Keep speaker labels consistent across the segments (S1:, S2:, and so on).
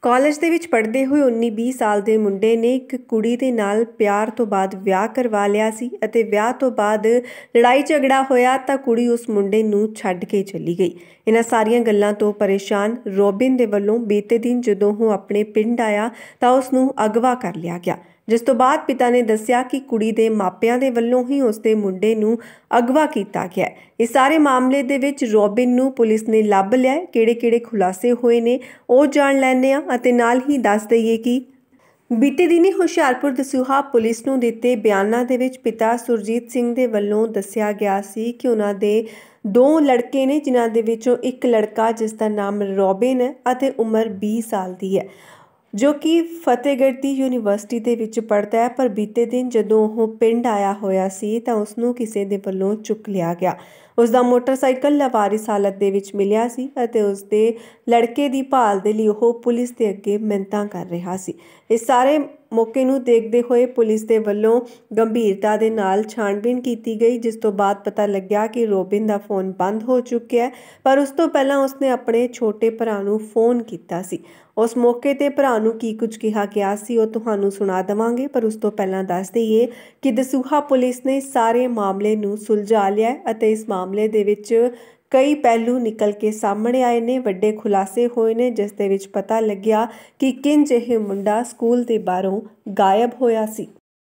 S1: College ਦੇ ਵਿੱਚ ਪੜ੍ਹਦੇ ਹੋਏ 19-20 ਸਾਲ ਦੇ ਮੁੰਡੇ ਨੇ ਇੱਕ ਕੁੜੀ ਦੇ ਨਾਲ ਪਿਆਰ ਤੋਂ ਬਾਅਦ ਵਿਆਹ ਕਰਵਾ ਲਿਆ ਸੀ ਅਤੇ ਵਿਆਹ ਤੋਂ ਬਾਅਦ ਲੜਾਈ ਝਗੜਾ ਹੋਇਆ ਤਾਂ ਕੁੜੀ ਉਸ ਮੁੰਡੇ ਨੂੰ ਛੱਡ ਕੇ ਚਲੀ ਗਈ। ਇਹਨਾਂ ਸਾਰੀਆਂ ਗੱਲਾਂ ਤੋਂ ਪਰੇਸ਼ਾਨ ਰੋਬਿਨ ਦੇ ਵੱਲੋਂ ਬੀਤੇ ਦਿਨ ਜਦੋਂ ਉਹ ਆਪਣੇ ਪਿੰਡ ਆਇਆ ਤਾਂ ਉਸ ਨੂੰ ਅਗਵਾ ਕਰ ਲਿਆ ਗਿਆ, जिस तो बाद पिता ने दस्सिया कि कुड़ी दे मापियां दे वल्लों ही उसदे मुंडे नूं अगवा कीता गया। इस सारे मामले दे विच रॉबिन नूं पुलिस ने लभ लिया। किहड़े-किहड़े खुलासे होए ने ओह जाण लैंदे आ अते नाल ही दस दईए कि बीते दिनी हुशियारपुर दसूहा पुलिस नूं दित्ते बयानां दे विच पिता सुरजीत सिंह दे वल्लों दस्सिया गया सी कि उन्हां दे दो लड़के ने जिन्हां दे विचों एक लड़का जिसदा नाम रॉबिन है अते उम्र 20 साल दी है, जो कि फतेहगढ़ की यूनीवर्सिटी दे विच पढ़ता है। पर बीते दिन जदों वो पिंड आया होया सी तां उसनूं किसी दे वल्लों चुक लिया गया। उसदा मोटरसाइकिल लावारिस हालत दे विच मिलिया सी अते उसदे लड़के दी भाल दे लई ओह पुलिस दे अगे मिन्नतां कर रहा सी। इस सारे मौके नूं देखदे होए पुलिस दे वल्लों गंभीरता दे नाल छाणबीन कीती गई, जिस तो बाद पता लग्या कि रोबिन दा फोन बंद हो चुक्या है। पर उस तो पहलां उसने अपने छोटे भरा नूं फोन कीता सी। उस मौके ते भरा नूं की कुछ कहा गया सी ओह तुहानूं सुणा देवांगे, पर उस तो पहलां दस दईए कि दसूहा पुलिस ने सारे मामले नूं सुलझा लिया है अते इस मामले दे विच कई पहलू निकल के सामने आए ने, वड्डे खुलासे होए ने, जिस दे विच पता लग्या कि किंज इह मुंडा स्कूल दे बाहरों गायब होया सी।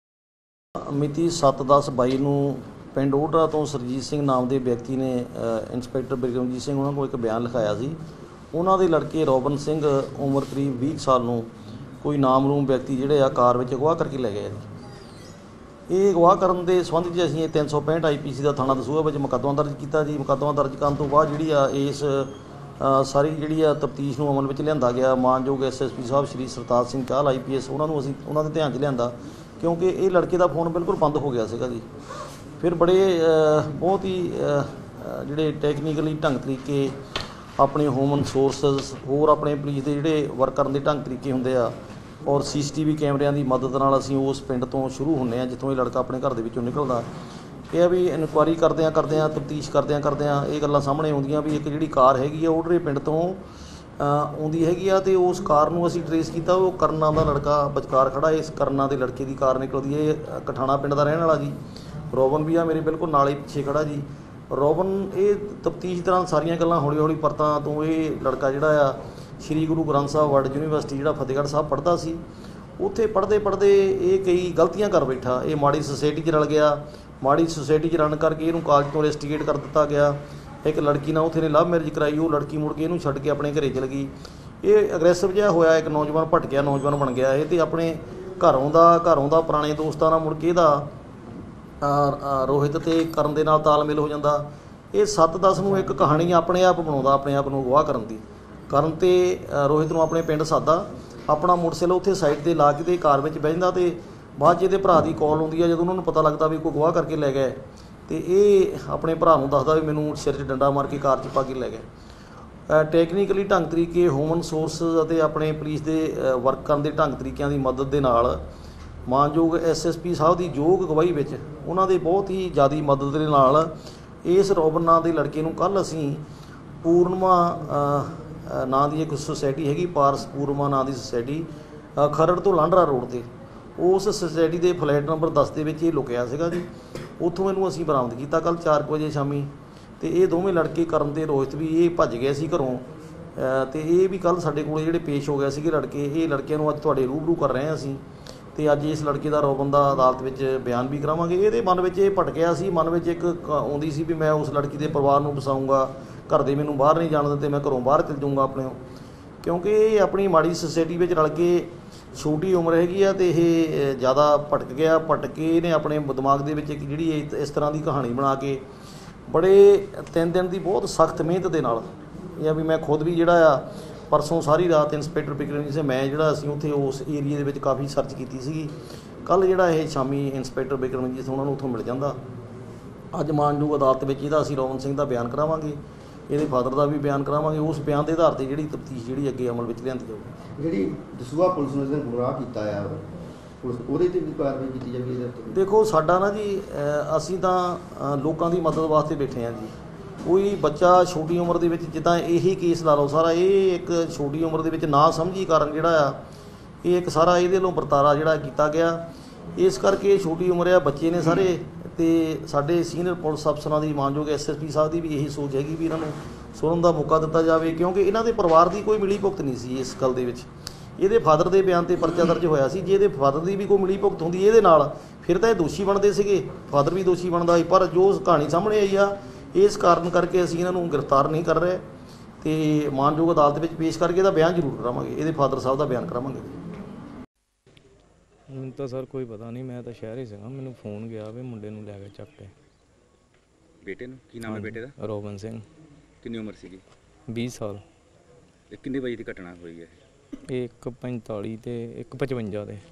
S2: मिति 7/10/22 ਨੂੰ ਪਿੰਡ ਓਢਾ ਤੋਂ ਸਰਜੀਤ ਸਿੰਘ ਨਾਮ ਦੇ ਵਿਅਕਤੀ ਨੇ ਇੰਸਪੈਕਟਰ ਬਿਕਰਮਜੀਤ ਸਿੰਘ ਉਹਨਾਂ ਕੋਲ ਇੱਕ ਬਿਆਨ ਲਿਖਾਇਆ ਸੀ। ਉਹਨਾਂ ਦੇ ਲੜਕੇ ਰੋਬਨ ਸਿੰਘ ਉਮਰ ਕਰੀਬ 20 ਸਾਲ ਨੂੰ ਕੋਈ ਨਾਮਰੂਮ ਵਿਅਕਤੀ ਜਿਹੜੇ ਆ ਕਾਰ ਵਿੱਚ ਅਗਵਾ ਕਰਕੇ ਲੈ ਗਏ ਜੀ। ਇਹ ਅਗਵਾ ਕਰਨ ਦੇ ਸੰਬੰਧ 'ਚ ਅਸੀਂ 365 IPC ਦਾ ਥਾਣਾ ਦਸੂਹਾ ਵਿੱਚ ਮੁਕੱਦਮਾ ਦਰਜ ਕੀਤਾ ਜੀ। ਮੁਕੱਦਮਾ ਦਰਜ ਕਰਨ ਤੋਂ ਬਾਅਦ ਜਿਹੜੀ ਆ ਇਸ ਸਾਰੀ ਜਿਹੜੀ ਆ ਤਫਤੀਸ਼ ਨੂੰ ਅਮਲ ਵਿੱਚ ਲਿਆਂਦਾ ਗਿਆ। ਮਾਨਯੋਗ SSP ਸਾਹਿਬ ਸ਼੍ਰੀ ਸਰਤਾਜ ਸਿੰਘ ਚਾਹਲ IPS ਉਹਨਾਂ ਨੂੰ ਅਸੀਂ ਉਹਨਾਂ ਦੇ ਧਿਆਨ 'ਚ ਲਿਆਂਦਾ, ਕਿਉਂਕਿ ਇਹ ਲੜਕੇ ਦਾ ਫੋਨ ਬਿਲਕੁਲ ਬੰਦ ਹੋ ਗਿਆ ਸੀਗਾ ਜੀ। ਫਿਰ ਬੜੇ ਬਹੁਤ ਹੀ ਜਿਹੜੇ ਟੈਕਨੀਕਲੀ ਢੰਗ ਤਰੀਕੇ ਆਪਣੇ ਹਿਊਮਨ ਸੋਰਸਿਸ ਹੋਰ ਆਪਣੇ ਪੁਲਿਸ ਦੇ ਜਿਹੜੇ ਵਰਕ ਕਰਨ ਦੇ ਢੰਗ ਤਰੀਕੇ ਹੁੰਦੇ ਆ ਔਰ CCTV ਕੈਮਰਿਆਂ ਦੀ ਮਦਦ ਨਾਲ ਅਸੀਂ ਉਸ ਪਿੰਡ ਤੋਂ ਸ਼ੁਰੂ ਹੁੰਦੇ ਹਾਂ ਜਿੱਥੋਂ ਇਹ ਲੜਕਾ ਆਪਣੇ ਘਰ ਦੇ ਵਿੱਚੋਂ ਨਿਕਲਦਾ। ਇਹ ਆ ਵੀ ਇਨਕੁਆਇਰੀ ਕਰਦੇ ਹਾਂ ਤਫਤੀਸ਼ ਕਰਦੇ ਹਾਂ ਇਹ ਗੱਲਾਂ ਸਾਹਮਣੇ ਆਉਂਦੀਆਂ ਵੀ ਇੱਕ ਜਿਹੜੀ ਕਾਰ ਹੈਗੀ ਆ ਓਢਰੇ ਪਿੰਡ ਤੋਂ ਆਉਂਦੀ ਹੈਗੀ ਆ ਅਤੇ ਉਸ ਕਾਰ ਨੂੰ ਅਸੀਂ ਟਰੇਸ ਕੀਤਾ। ਉਹ ਕਰਨਾ ਦਾ ਲੜਕਾ ਵਿਚਕਾਰ ਖੜਾ, ਇਸ ਕਰਨਾ ਦੇ ਲੜਕੇ ਦੀ ਕਾਰ ਨਿਕਲਦੀ ਹੈ। ਇਹ ਕਠਾਣਾ ਪਿੰਡ ਦਾ ਰਹਿਣ ਵਾਲਾ ਜੀ। ਰੋਬਨ ਵੀ ਆ ਮੇਰੇ ਬਿਲਕੁਲ ਨਾਲ ਹੀ ਪਿੱਛੇ ਖੜਾ ਜੀ। ਰੋਬਨ ਇਹ ਤਫਤੀਸ਼ ਦੌਰਾਨ ਸਾਰੀਆਂ ਗੱਲਾਂ ਹੌਲੀ ਹੌਲੀ ਪਰਤਾਂ ਤੋਂ ਇਹ ਲੜਕਾ ਜਿਹੜਾ ਆ ਸ਼੍ਰੀ ਗੁਰੂ ਗ੍ਰੰਥ ਸਾਹਿਬ ਵਰਲਡ ਯੂਨੀਵਰਸਿਟੀ ਜਿਹੜਾ ਫਤਿਹਗੜ੍ਹ ਸਾਹਿਬ ਪੜ੍ਹਦਾ ਸੀ, ਉੱਥੇ ਪੜ੍ਹਦੇ ਇਹ ਕਈ ਗਲਤੀਆਂ ਕਰ ਬੈਠਾ। ਇਹ ਮਾੜੀ ਸੁਸਾਇਟੀ 'ਚ ਰਲ ਗਿਆ। ਮਾੜੀ ਸੁਸਾਇਟੀ 'ਚ ਰਲਣ ਕਰਕੇ ਇਹਨੂੰ ਕਾਲਜ ਤੋਂ ਰੈਸਟੀਗੇਟ ਕਰ ਦਿੱਤਾ ਗਿਆ। ਇੱਕ ਲੜਕੀ ਨਾਲ ਉੱਥੇ ਨੇ ਲਵ ਮੈਰਿਜ ਕਰਾਈ, ਉਹ ਲੜਕੀ ਮੁੜ ਕੇ ਇਹਨੂੰ ਛੱਡ ਕੇ ਆਪਣੇ ਘਰੇ ਚਲ ਗਈ। ਇਹ ਅਗਰੈਸਿਵ ਜਿਹਾ ਹੋਇਆ, ਇੱਕ ਨੌਜਵਾਨ ਭਟਕਿਆ ਨੌਜਵਾਨ ਬਣ ਗਿਆ ਇਹ, ਅਤੇ ਆਪਣੇ ਘਰੋਂ ਦਾ ਪੁਰਾਣੇ ਦੋਸਤਾਂ ਨਾਲ ਮੁੜ ਕੇ ਇਹਦਾ ਰੋਹਿਤ ਅਤੇ ਕਰਨ ਦੇ ਨਾਲ ਤਾਲਮੇਲ ਹੋ ਜਾਂਦਾ। ਇਹ 7/10 ਨੂੰ ਇੱਕ ਕਹਾਣੀ ਆਪਣੇ ਆਪ ਬਣਾਉਂਦਾ, ਆਪਣੇ ਆਪ ਨੂੰ ਅਗਵਾ ਕਰਨ ਦੀ। ਕਰਨ 'ਤੇ ਰੋਹਿਤ ਨੂੰ ਆਪਣੇ ਪਿੰਡ ਸਾਦਾ, ਆਪਣਾ ਮੋਟਰਸਾਈਕਲ ਉੱਥੇ ਸਾਈਡ 'ਤੇ ਲਾ ਕੇ ਤੇ ਕਾਰ ਵਿੱਚ ਬਹਿੰਦਾ ਅਤੇ ਬਾਅਦ 'ਚ ਇਹਦੇ ਭਰਾ ਦੀ ਕਾਲ ਆਉਂਦੀ ਹੈ। ਜਦੋਂ ਉਹਨਾਂ ਨੂੰ ਪਤਾ ਲੱਗਦਾ ਵੀ ਕੋਈ ਅਗਵਾ ਕਰਕੇ ਲੈ ਗਏ ਅਤੇ ਇਹ ਆਪਣੇ ਭਰਾ ਨੂੰ ਦੱਸਦਾ ਵੀ ਮੈਨੂੰ ਸਿਰ 'ਚ ਡੰਡਾ ਮਾਰ ਕੇ ਕਾਰ 'ਚ ਪਾ ਕੇ ਲੈ ਗਏ। ਟੈਕਨੀਕਲੀ ਢੰਗ ਤਰੀਕੇ ਹਿਊਮਨ ਸੋਰਸਿਸ ਅਤੇ ਆਪਣੇ ਪੁਲਿਸ ਦੇ ਵਰਕ ਕਰਨ ਦੇ ਢੰਗ ਤਰੀਕਿਆਂ ਦੀ ਮਦਦ ਦੇ ਨਾਲ ਮਾਨਯੋਗ SSP ਸਾਹਿਬ ਦੀ ਯੋਗ ਅਗਵਾਈ ਵਿੱਚ ਉਹਨਾਂ ਦੇ ਬਹੁਤ ਹੀ ਜ਼ਿਆਦਾ ਮਦਦ ਦੇ ਨਾਲ ਇਸ ਰੋਬਨ ਨਾਂ ਦੇ ਲੜਕੇ ਨੂੰ ਕੱਲ੍ਹ ਅਸੀਂ ਪੂਰਨਮਾ ਨਾਂ ਦੀ ਇੱਕ ਸੁਸਾਇਟੀ ਹੈਗੀ, ਪਾਰਸ ਪੂਰਨਮਾ ਨਾਂ ਦੀ ਸੁਸਾਇਟੀ ਖਰੜ ਤੋਂ ਲਾਂਡਰਾ ਰੋਡ 'ਤੇ, ਉਸ ਸੁਸਾਇਟੀ ਦੇ ਫਲੈਟ ਨੰਬਰ 10 ਦੇ ਵਿੱਚ ਇਹ ਲੁਕਿਆ ਸੀਗਾ ਜੀ। ਉੱਥੋਂ ਇਹਨੂੰ ਅਸੀਂ ਬਰਾਮਦ ਕੀਤਾ ਕੱਲ੍ਹ 4 ਵਜੇ ਸ਼ਾਮੀ। ਅਤੇ ਇਹ ਦੋਵੇਂ ਲੜਕੇ ਕਰਨ ਤੇ ਰੋਹਿਤ ਵੀ ਇਹ ਭੱਜ ਗਏ ਸੀ ਘਰੋਂ, ਅਤੇ ਇਹ ਵੀ ਕੱਲ੍ਹ ਸਾਡੇ ਕੋਲ ਜਿਹੜੇ ਪੇਸ਼ ਹੋ ਗਏ ਸੀਗੇ ਲੜਕੇ। ਇਹ ਲੜਕਿਆਂ ਨੂੰ ਅੱਜ ਤੁਹਾਡੇ ਰੂਬਰੂ ਕਰ ਰਹੇ ਹਾਂ ਅਸੀਂ, ਅਤੇ ਅੱਜ ਇਸ ਲੜਕੇ ਦਾ ਰੋਬਨ ਦਾ ਅਦਾਲਤ ਵਿੱਚ ਬਿਆਨ ਵੀ ਕਰਾਵਾਂਗੇ। ਇਹਦੇ ਮਨ ਵਿੱਚ ਇਹ ਭਟਕਿਆ ਸੀ, ਮਨ ਵਿੱਚ ਇੱਕ ਆਉਂਦੀ ਸੀ ਵੀ ਮੈਂ ਉਸ ਲੜਕੀ ਦੇ ਪਰਿਵਾਰ ਨੂੰ ਵਸਾਊਂਗਾ, ਘਰ ਦੇ ਮੈਨੂੰ ਬਾਹਰ ਨਹੀਂ ਜਾਣ ਦਿੰਦੇ, ਮੈਂ ਘਰੋਂ ਬਾਹਰ ਚਲ ਜਾਊਂਗਾ ਆਪਣੇ, ਕਿਉਂਕਿ ਇਹ ਆਪਣੀ ਮਾੜੀ ਸੁਸਾਇਟੀ ਵਿੱਚ ਰਲ ਕੇ ਛੋਟੀ ਉਮਰ ਹੈਗੀ ਆ ਅਤੇ ਇਹ ਜ਼ਿਆਦਾ ਭਟਕ ਗਿਆ। ਭਟਕ ਕੇ ਇਹਨੇ ਆਪਣੇ ਦਿਮਾਗ ਦੇ ਵਿੱਚ ਇੱਕ ਜਿਹੜੀ ਇਸ ਤਰ੍ਹਾਂ ਦੀ ਕਹਾਣੀ ਬਣਾ ਕੇ ਬੜੇ 3 ਦਿਨ ਦੀ ਬਹੁਤ ਸਖਤ ਮਿਹਨਤ ਦੇ ਨਾਲ, ਇਹ ਆ ਵੀ ਮੈਂ ਖੁਦ ਵੀ ਜਿਹੜਾ ਆ ਪਰਸੋਂ ਸਾਰੀ ਰਾਤ ਇੰਸਪੈਕਟਰ ਬਿਕਰਮਜੀਤ ਸਿੰਘ ਮੈਂ ਜਿਹੜਾ ਅਸੀਂ ਉੱਥੇ ਉਸ ਏਰੀਏ ਦੇ ਵਿੱਚ ਕਾਫੀ ਸਰਚ ਕੀਤੀ ਸੀਗੀ। ਕੱਲ੍ਹ ਜਿਹੜਾ ਇਹ ਸ਼ਾਮੀ ਇੰਸਪੈਕਟਰ ਬਿਕਰਮਜੀਤ ਉਹਨਾਂ ਨੂੰ ਉੱਥੋਂ ਮਿਲ ਜਾਂਦਾ। ਅੱਜ ਮਾਨਯੋਗ ਅਦਾਲਤ ਵਿੱਚ ਇਹਦਾ ਅਸੀਂ ਰੋਬਨ ਸਿੰਘ ਦਾ ਬਿਆਨ ਕਰਾਵਾਂਗੇ, ਇਹਦੇ ਫਾਦਰ ਦਾ ਵੀ ਬਿਆਨ ਕਰਾਵਾਂਗੇ। ਉਸ ਬਿਆਨ ਦੇ ਆਧਾਰ 'ਤੇ ਜਿਹੜੀ ਤਫਤੀਸ਼ ਜਿਹੜੀ ਅੱਗੇ ਅਮਲ ਵਿੱਚ ਲਿਆਂਦੀ ਜਾਊਗੀ।
S3: ਜਿਹੜੀ ਦਸੂਹਾ ਪੁਲਿਸ ਨੇ ਗੁੰਮਰਾਹ ਕੀਤਾ ਆ ਪੁਲਿਸ ਉਹਦੇ 'ਤੇ ਵੀ ਕਾਰਵਾਈ ਕੀਤੀ ਜਾਵੇਗੀ?
S2: ਦੇਖੋ ਸਾਡਾ ਨਾ ਜੀ ਅਸੀਂ ਤਾਂ ਲੋਕਾਂ ਦੀ ਮਦਦ ਵਾਸਤੇ ਬੈਠੇ ਹਾਂ ਜੀ। ਕੋਈ ਬੱਚਾ ਛੋਟੀ ਉਮਰ ਦੇ ਵਿੱਚ, ਜਿੱਦਾਂ ਇਹੀ ਕੇਸ ਲਾ ਲਓ ਸਾਰਾ, ਇਹ ਇੱਕ ਛੋਟੀ ਉਮਰ ਦੇ ਵਿੱਚ ਨਾ ਸਮਝੀ ਕਾਰਨ ਜਿਹੜਾ ਆ ਇਹ ਇੱਕ ਸਾਰਾ ਇਹਦੇ ਵੱਲੋਂ ਵਰਤਾਰਾ ਜਿਹੜਾ ਕੀਤਾ ਗਿਆ। ਇਸ ਕਰਕੇ ਛੋਟੀ ਉਮਰ ਆ, ਬੱਚੇ ਨੇ ਸਾਰੇ। ਤੇ ਸਾਡੇ ਸੀਨੀਅਰ ਪੁਲਿਸ ਅਫਸਰਾਂ ਦੀ, ਮਾਨਯੋਗ ਐਸਐਸਪੀ ਸਾਹਿਬ ਦੀ ਵੀ ਇਹੀ ਸੋਚ ਹੈਗੀ ਵੀ ਇਹਨਾਂ ਨੂੰ ਸੁਣਨ ਦਾ ਮੌਕਾ ਦਿੱਤਾ ਜਾਵੇ, ਕਿਉਂਕਿ ਇਹਨਾਂ ਦੇ ਪਰਿਵਾਰ ਦੀ ਕੋਈ ਮਿਲੀ ਭੁਗਤ ਨਹੀਂ ਸੀ ਇਸ ਗੱਲ ਦੇ ਵਿੱਚ। ਇਹਦੇ ਫਾਦਰ ਦੇ ਬਿਆਨ ਤੇ ਪਰਚਾ ਦਰਜ ਹੋਇਆ ਸੀ। ਜੇ ਇਹਦੇ ਫਾਦਰ ਦੀ ਵੀ ਕੋਈ ਮਿਲੀ ਭੁਗਤ ਹੁੰਦੀ ਇਹਦੇ ਨਾਲ, ਫਿਰ ਤਾਂ ਇਹ ਦੋਸ਼ੀ ਬਣਦੇ ਸੀਗੇ, ਫਾਦਰ ਵੀ ਦੋਸ਼ੀ ਬਣਦਾ ਸੀ। ਪਰ ਜੋ ਕਹਾਣੀ ਸਾਹਮਣੇ ਆਈ ਆ, ਇਸ ਕਾਰਨ ਕਰਕੇ ਅਸੀਂ ਇਹਨਾਂ ਨੂੰ ਗ੍ਰਿਫਤਾਰ ਨਹੀਂ ਕਰ ਰਹੇ ਤੇ ਮਾਨਯੋਗ ਅਦਾਲਤ ਵਿੱਚ ਪੇਸ਼ ਕਰਕੇ ਇਹਦਾ ਬਿਆਨ ਜ਼ਰੂਰ ਕਰਾਵਾਂਗੇ, ਇਹਦੇ ਫਾਦਰ ਸਾਹਿਬ ਦਾ ਬਿਆਨ ਕਰਾਵਾਂਗੇ।
S4: ਮੈਨੂੰ ਤਾਂ ਸਰ ਕੋਈ ਪਤਾ ਨਹੀਂ, ਮੈਂ ਤਾਂ ਸ਼ਹਿਰ ਹੀ ਸੀਗਾ। ਮੈਨੂੰ ਫੋਨ ਗਿਆ ਵੀ ਮੁੰਡੇ ਨੂੰ ਲੈ ਕੇ ਚੱਕ ਕੇ।
S5: ਬੇਟੇ ਨੂੰ ਕੀ ਨਾਮ ਹੈ ਬੇਟੇ ਦਾ?
S4: ਰੋਬਨ ਸਿੰਘ।
S5: ਕਿੰਨੀ ਉਮਰ ਸੀਗੀ?
S4: 20 ਸਾਲ।
S5: ਤੇ ਕਿੰਨੇ ਵਜੇ ਦੀ ਘਟਨਾ ਹੋਈ ਹੈ?
S4: ਇਹ 1:45 ਤੇ 1:55 ਦੇ।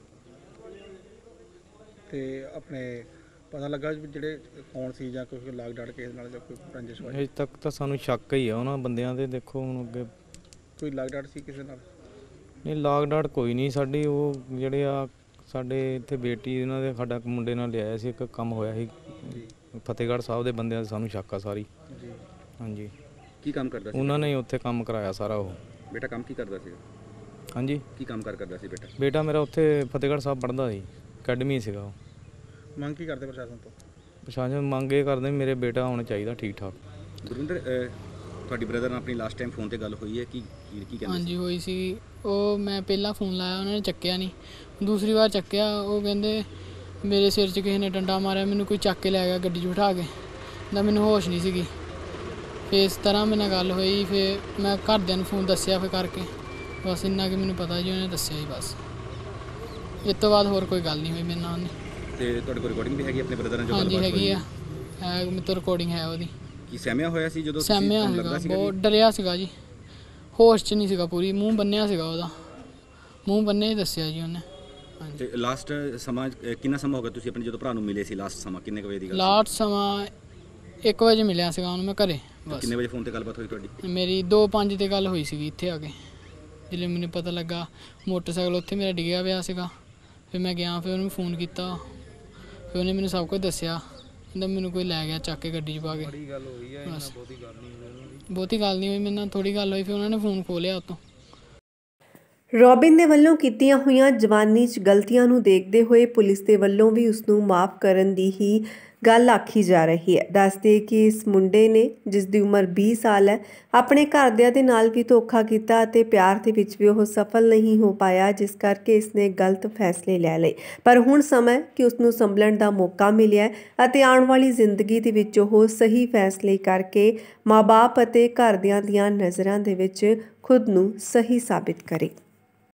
S6: ਤੇ ਆਪਣੇ ਪਤਾ ਲੱਗਾ ਵੀ ਜਿਹੜੇ ਕੌਣ ਸੀ ਜਾਂ ਕੋਈ ਲਾਗ ਡਾਟ ਕੇਸ ਨਾਲ ਜਾਂ ਕੋਈ ਰੰਜਿਸ਼ ਹੋਈ?
S4: ਅਜੇ ਤੱਕ ਤਾਂ ਸਾਨੂੰ ਸ਼ੱਕ ਹੀ ਆ ਉਹਨਾਂ ਬੰਦਿਆਂ ਦੇ। ਦੇਖੋ ਹੁਣ ਅੱਗੇ
S6: ਕੋਈ ਲਾਗ ਡਾਟ ਸੀ ਕਿਸੇ ਨਾਲ?
S4: ਨਹੀਂ, ਲਾਗ ਡਾਟ ਕੋਈ ਨਹੀਂ ਸਾਡੀ। ਉਹ ਜਿਹੜੇ ਆ ਸਾਡੇ ਇੱਥੇ ਬੇਟੀ ਇਹਨਾਂ ਦੇ, ਸਾਡਾ ਮੁੰਡੇ ਨਾਲ ਲਿਆਇਆ ਸੀ, ਇੱਕ ਕੰਮ ਹੋਇਆ ਸੀ ਫਤਿਹਗੜ੍ਹ ਸਾਹਿਬ ਦੇ ਬੰਦਿਆਂ ਦੇ। ਸਾਨੂੰ ਸ਼ੱਕ ਆ ਸਾਰੀ
S6: ਜੀ।
S4: ਹਾਂਜੀ।
S5: ਕੀ ਕੰਮ ਕਰਦਾ ਸੀ?
S4: ਉਹਨਾਂ ਨੇ ਉੱਥੇ ਕੰਮ ਕਰਾਇਆ ਸਾਰਾ। ਉਹ
S5: ਬੇਟਾ ਕੰਮ ਕੀ ਕਰਦਾ ਸੀ?
S4: ਹਾਂਜੀ।
S5: ਕੀ ਕੰਮ ਕਰਦਾ ਸੀ ਬੇਟਾ?
S4: ਬੇਟਾ ਮੇਰਾ ਉੱਥੇ ਫਤਿਹਗੜ੍ਹ ਸਾਹਿਬ ਪੜ੍ਹਦਾ ਸੀ, ਅਕੈਡਮੀ ਸੀਗਾ ਉਹ।
S6: ਮੰਗ ਕੀ ਕਰਦੇ ਪ੍ਰਸ਼ਾਸਨ ਤੋਂ?
S4: ਪ੍ਰਸ਼ਾਸਨ ਮੰਗ ਇਹ ਕਰਦੇ ਮੇਰੇ ਬੇਟਾ ਹੋਣਾ ਚਾਹੀਦਾ ਠੀਕ ਠਾਕ।
S5: ਗੁਰਵਿੰਦਰ, ਤੁਹਾਡੀ ਬ੍ਰਦਰ ਨਾਲ ਆਪਣੀ ਲਾਸਟ ਟਾਈਮ ਫੋਨ ਤੇ ਗੱਲ ਹੋਈ ਹੈ? ਕੀ ਕਹਿੰਦੇ?
S7: ਹਾਂਜੀ ਹੋਈ ਸੀ। ਉਹ ਮੈਂ ਪਹਿਲਾਂ ਫੋਨ ਲਾਇਆ, ਉਹਨਾਂ ਨੇ ਚੱਕਿਆ ਨਹੀਂ। ਦੂਸਰੀ ਵਾਰ ਚੱਕਿਆ, ਉਹ ਕਹਿੰਦੇ ਮੇਰੇ ਸਿਰ 'ਚ ਕਿਸੇ ਨੇ ਡੰਡਾ ਮਾਰਿਆ, ਮੈਨੂੰ ਕੋਈ ਚੱਕ ਕੇ ਲੈ ਗਿਆ ਗੱਡੀ 'ਚ ਬਿਠਾ ਕੇ, ਤਾਂ ਮੈਨੂੰ ਹੋਸ਼ ਨਹੀਂ ਸੀਗੀ। ਫਿਰ ਇਸ ਤਰ੍ਹਾਂ ਮੇਰੇ ਨਾਲ ਗੱਲ ਹੋਈ। ਫਿਰ ਮੈਂ ਘਰਦਿਆਂ ਨੂੰ ਫੋਨ ਦੱਸਿਆ ਫਿਰ ਕਰਕੇ, ਬਸ ਇੰਨਾ ਕਿ ਮੈਨੂੰ ਪਤਾ ਜੀ, ਉਹਨੇ ਦੱਸਿਆ ਜੀ ਬਸ। ਇਸ ਤੋਂ ਬਾਅਦ ਹੋਰ ਕੋਈ ਗੱਲ ਨਹੀਂ ਹੋਈ ਮੇਰੇ ਨਾਲ ਉਹਨੇ।
S5: ਤੇ ਤੁਹਾਡੇ ਕੋਲ ਰਿਕਾਰਡਿੰਗ ਵੀ ਹੈਗੀ ਆਪਣੇ ਬ੍ਰਦਰ ਨਾਲ ਜੋ
S7: ਹਾਂਜੀ
S5: ਗੱਲਬਾਤ
S7: ਹੈਗੀ
S5: ਹੋਈ?
S7: ਆ, ਮੇਰੇ ਤੋਂ ਰਿਕਾਰਡਿੰਗ ਹੈ ਉਹਦੀ।
S5: ਕੀ ਸਹਿਮਿਆ ਹੋਇਆ ਸੀ ਜਦੋਂ
S7: ਸਹਿਮਿਆ ਸੀਗਾ, ਬਹੁਤ ਡਰਿਆ ਸੀਗਾ ਜੀ, ਹੋਸ਼ 'ਚ ਨਹੀਂ ਸੀਗਾ ਪੂਰੀ, ਮੂੰਹ ਬੰਨਿਆ ਸੀਗਾ ਉਹਦਾ, ਮੂੰਹ ਬੰਨੇ ਹੀ ਦੱਸਿਆ ਜੀ ਉਹਨੇ।
S5: ਤੇ ਲਾਸਟ ਸਮਾਂ ਕਿੰਨਾ ਸਮਾਂ ਹੋ ਗਿਆ ਤੁਸੀਂ ਆਪਣੇ ਜਦੋਂ ਭਰਾ ਨੂੰ ਮਿਲੇ ਸੀ? ਲਾਸਟ ਸਮਾਂ ਕਿੰਨੇ ਵਜੇ ਦੀ ਗੱਲ?
S7: ਲਾਸਟ ਸਮਾਂ 1 ਵਜੇ ਮਿਲਿਆ ਸੀਗਾ ਉਹਨੂੰ ਮੈਂ ਘਰੇ ਬਸ।
S5: ਕਿੰਨੇ ਵਜੇ ਫੋਨ ਤੇ ਗੱਲਬਾਤ ਹੋਈ ਤੁਹਾਡੀ?
S7: ਮੇਰੀ 2:05 ਤੇ ਗੱਲ ਹੋਈ ਸੀਗੀ ਇੱਥੇ ਆ ਕੇ। ਜਦੋਂ ਮੈਨੂੰ ਪਤਾ ਲੱਗਾ ਮੋਟਰਸਾਈਕਲ ਉੱਥੇ ਮੇਰਾ ਡਿੱਗਿਆ ਪਿਆ ਸੀਗਾ, ਫਿਰ ਮੈਂ ਗਿਆ, ਫਿਰ ਉਹਨੂੰ ਫੋਨ ਕੀਤਾ, ਫਿਰ ਉਹਨੇ ਮੈਨੂੰ ਸਭ ਕੁਝ ਦੱਸਿਆ। ਕਹਿੰਦਾ ਮੈਨੂੰ ਕੋਈ ਲੈ ਗਿਆ ਚੱਕ ਕੇ ਗੱਡੀ 'ਚ ਪਾ ਕੇ। ਬੜੀ ਗੱਲ ਹੋਈ ਹੈ, ਬਹੁਤੀ ਗੱਲ ਨਹੀਂ ਹੋਈ ਮੇਰੇ ਨਾਲ, ਥੋੜ੍ਹੀ ਗੱਲ ਹੋਈ। ਫਿਰ ਉਹਨਾਂ ਨੇ ਫੋਨ ਖੋਲ੍ਹਿਆ ਉੱਤੋਂ।
S1: ਰੋਬਿਨ ਦੇ ਵੱਲੋਂ ਕੀਤੀਆਂ ਹੋਈਆਂ ਜਵਾਨੀ 'ਚ ਗਲਤੀਆਂ ਨੂੰ ਦੇਖਦੇ ਹੋਏ ਪੁਲਿਸ ਦੇ ਵੱਲੋਂ ਵੀ ਉਸ ਨੂੰ ਮਾਫ ਕਰਨ ਦੀ ਹੀ ਗੱਲ ਆਖੀ ਜਾ ਰਹੀ ਹੈ। ਦੱਸਦੇ ਕਿ ਇਸ ਮੁੰਡੇ ਨੇ, ਜਿਸ ਦੀ ਉਮਰ 20 ਸਾਲ ਹੈ, ਆਪਣੇ ਘਰਦਿਆਂ ਦੇ ਨਾਲ ਵੀ ਧੋਖਾ ਕੀਤਾ ਅਤੇ ਪਿਆਰ ਦੇ ਵਿੱਚ ਵੀ ਉਹ ਸਫਲ ਨਹੀਂ ਹੋ ਪਾਇਆ, ਜਿਸ ਕਰਕੇ ਇਸਨੇ ਗਲਤ ਫੈਸਲੇ ਲੈ ਲਏ। ਪਰ ਹੁਣ ਸਮਾਂ ਕਿ ਉਸ ਨੂੰ ਸੰਭਲਣ ਦਾ ਮੌਕਾ ਮਿਲਿਆ ਅਤੇ ਆਉਣ ਵਾਲੀ ਜ਼ਿੰਦਗੀ ਦੇ ਵਿੱਚ ਉਹ ਸਹੀ ਫੈਸਲੇ ਕਰਕੇ ਮਾਂ-ਬਾਪ ਅਤੇ ਘਰਦਿਆਂ ਦੀਆਂ ਨਜ਼ਰਾਂ ਦੇ ਵਿੱਚ ਖੁਦ ਨੂੰ ਸਹੀ ਸਾਬਿਤ ਕਰੇ।